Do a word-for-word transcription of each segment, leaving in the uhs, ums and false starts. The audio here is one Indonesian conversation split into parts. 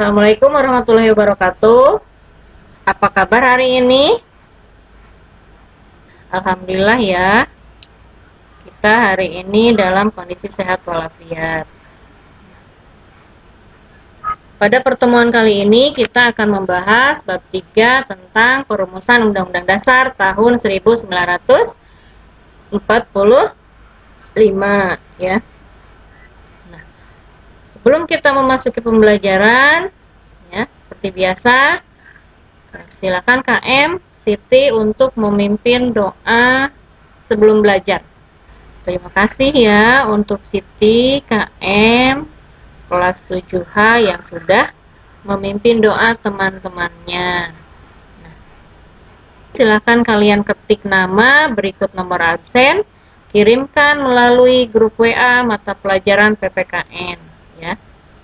Assalamualaikum warahmatullahi wabarakatuh. Apa kabar hari ini? Alhamdulillah ya, kita hari ini dalam kondisi sehat walafiat. Pada pertemuan kali ini kita akan membahas bab tiga tentang perumusan Undang-Undang Dasar tahun seribu sembilan ratus empat puluh lima ya. Nah, sebelum kita memasuki pembelajaran ya, seperti biasa, silakan K M Siti untuk memimpin doa sebelum belajar. Terima kasih ya untuk Siti, K M kelas tujuh H yang sudah memimpin doa teman-temannya. Nah, silakan kalian ketik nama berikut nomor absen, kirimkan melalui grup W A mata pelajaran P P K N ya.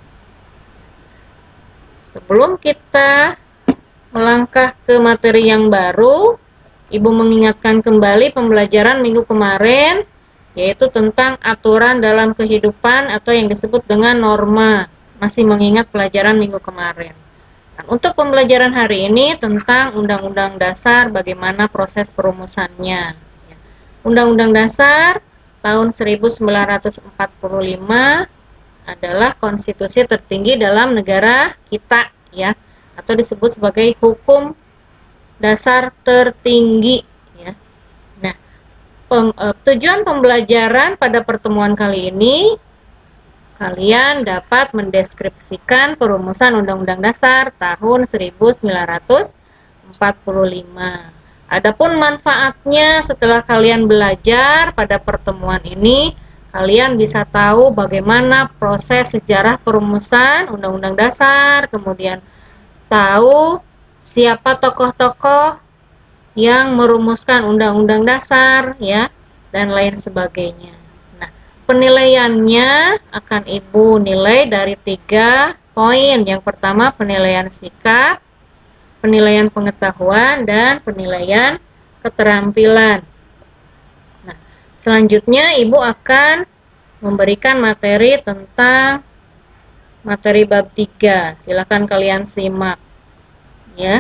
Sebelum kita melangkah ke materi yang baru, Ibu mengingatkan kembali pembelajaran minggu kemarin, yaitu tentang aturan dalam kehidupan atau yang disebut dengan norma. Masih mengingat pelajaran minggu kemarin. Nah, untuk pembelajaran hari ini tentang Undang-Undang Dasar, bagaimana proses perumusannya. Undang-Undang Dasar tahun seribu sembilan ratus empat puluh lima adalah konstitusi tertinggi dalam negara kita ya, atau disebut sebagai hukum dasar tertinggi ya. Nah, pem, e, tujuan pembelajaran pada pertemuan kali ini, kalian dapat mendeskripsikan perumusan Undang-Undang Dasar tahun seribu sembilan ratus empat puluh lima. Adapun manfaatnya setelah kalian belajar pada pertemuan ini, kalian bisa tahu bagaimana proses sejarah perumusan Undang-Undang Dasar, kemudian tahu siapa tokoh-tokoh yang merumuskan Undang-Undang Dasar ya, dan lain sebagainya. Nah, penilaiannya akan Ibu nilai dari tiga poin. Yang pertama penilaian sikap, penilaian pengetahuan, dan penilaian keterampilan. Nah, selanjutnya Ibu akan memberikan materi tentang materi bab tiga. Silakan kalian simak ya.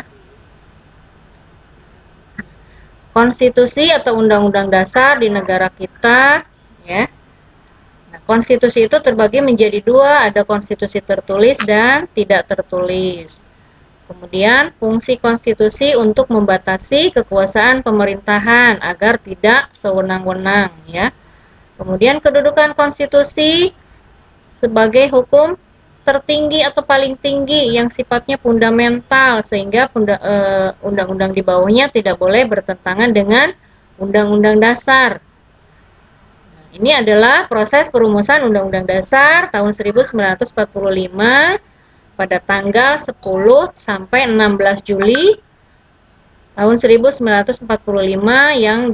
Konstitusi atau Undang-Undang Dasar di negara kita ya. Nah, konstitusi itu terbagi menjadi dua, ada konstitusi tertulis dan tidak tertulis. Kemudian fungsi konstitusi untuk membatasi kekuasaan pemerintahan agar tidak sewenang-wenang ya. Kemudian kedudukan konstitusi sebagai hukum tertinggi atau paling tinggi yang sifatnya fundamental, sehingga undang-undang di bawahnya tidak boleh bertentangan dengan Undang-Undang Dasar. Nah, ini adalah proses perumusan Undang-Undang Dasar tahun seribu sembilan ratus empat puluh lima pada tanggal sepuluh sampai enam belas Juli tahun seribu sembilan ratus empat puluh lima yang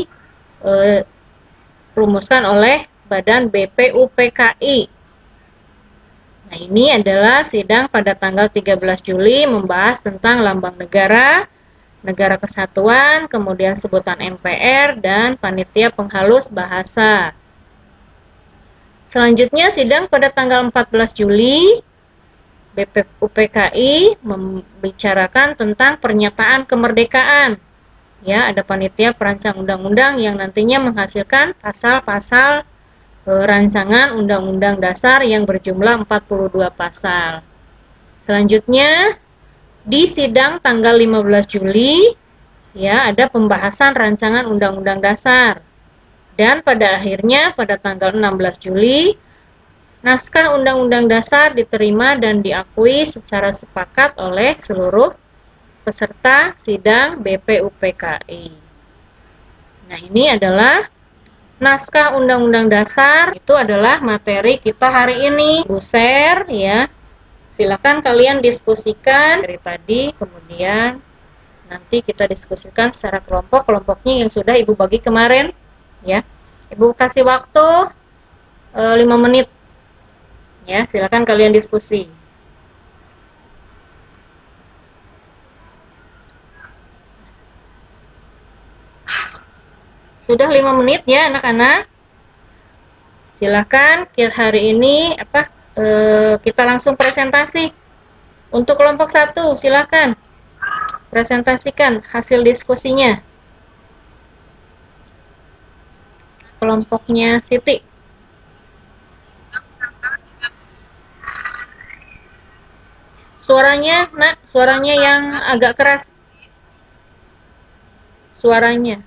dirumuskan oleh Badan B P U P K I. Nah, ini adalah sidang pada tanggal tiga belas Juli membahas tentang lambang negara, negara kesatuan, kemudian sebutan M P R, dan panitia penghalus bahasa. Selanjutnya sidang pada tanggal empat belas Juli, B P U P K I membicarakan tentang pernyataan kemerdekaan. Ya, ada panitia perancang undang-undang yang nantinya menghasilkan pasal-pasal rancangan Undang-Undang Dasar yang berjumlah empat puluh dua pasal. Selanjutnya di sidang tanggal lima belas Juli ya, ada pembahasan rancangan Undang-Undang Dasar. Dan pada akhirnya pada tanggal enam belas Juli naskah Undang-Undang Dasar diterima dan diakui secara sepakat oleh seluruh peserta sidang B P U P K I. Nah, ini adalah naskah Undang-Undang Dasar, itu adalah materi kita hari ini. Bu share ya. Silakan kalian diskusikan dari tadi, kemudian nanti kita diskusikan secara kelompok, kelompoknya yang sudah Ibu bagi kemarin ya. Ibu kasih waktu e, lima menit. Ya, silakan kalian diskusi. Sudah lima menit ya anak-anak. Silahkan hari ini apa e, kita langsung presentasi Untuk kelompok satu, silakan presentasikan hasil diskusinya. Kelompoknya Siti. Suaranya, nak, suaranya yang agak keras. Suaranya.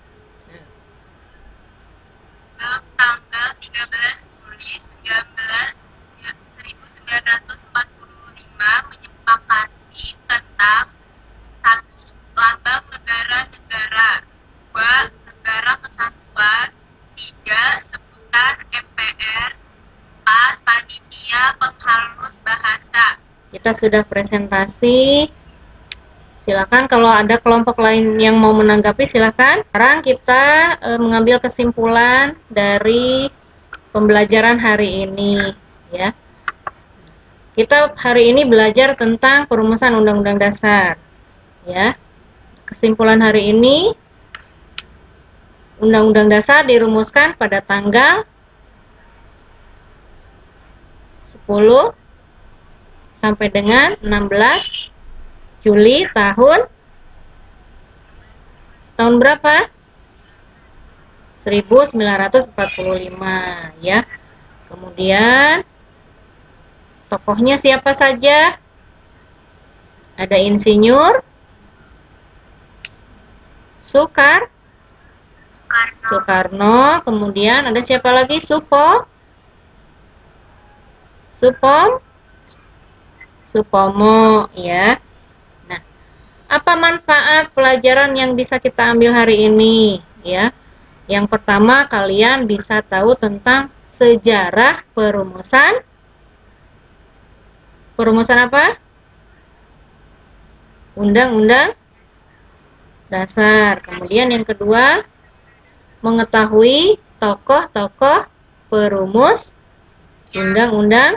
Tanggal tiga belas Juli seribu sembilan ratus empat puluh lima menyepakati tentang satu lambang negara-negara, dua negara kesatuan, tiga sebutan M P R, empat panitia penghalus bahasa. Kita sudah presentasi. Silakan kalau ada kelompok lain yang mau menanggapi, silakan. Sekarang kita e, mengambil kesimpulan dari pembelajaran hari ini, ya. Kita hari ini belajar tentang perumusan Undang-Undang Dasar, ya. Kesimpulan hari ini, Undang-Undang Dasar dirumuskan pada tanggal sepuluh sampai dengan enam belas Juli tahun tahun berapa? seribu sembilan ratus empat puluh lima, ya. Kemudian tokohnya siapa saja? Ada Insinyur Sukar Soekarno, kemudian ada siapa lagi? Supo Supom Supomo, ya. Nah, apa manfaat pelajaran yang bisa kita ambil hari ini, ya? Yang pertama, kalian bisa tahu tentang sejarah perumusan perumusan apa? Undang-Undang Dasar. Kemudian yang kedua, mengetahui tokoh-tokoh perumus Undang-Undang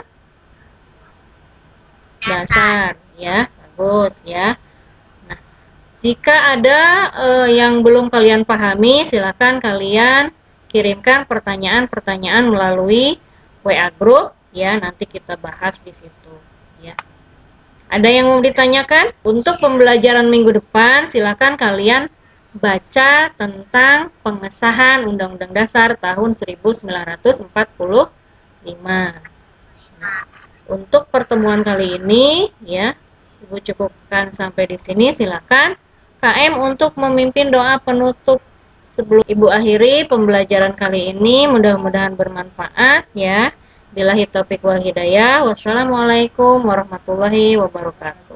Dasar, ya. Bagus, ya. Nah, jika ada eh, yang belum kalian pahami, silakan kalian kirimkan pertanyaan-pertanyaan melalui W A group, ya. Nanti kita bahas di situ, ya. Ada yang mau ditanyakan? Untuk pembelajaran minggu depan, silakan kalian baca tentang pengesahan Undang-Undang Dasar tahun seribu sembilan ratus empat puluh lima. Nah, untuk pertemuan kali ini, ya, Ibu cukupkan sampai di sini. Silakan K M untuk memimpin doa penutup sebelum Ibu akhiri pembelajaran kali ini. Mudah-mudahan bermanfaat, ya. Billahi taufiq wal hidayah. Wassalamualaikum warahmatullahi wabarakatuh.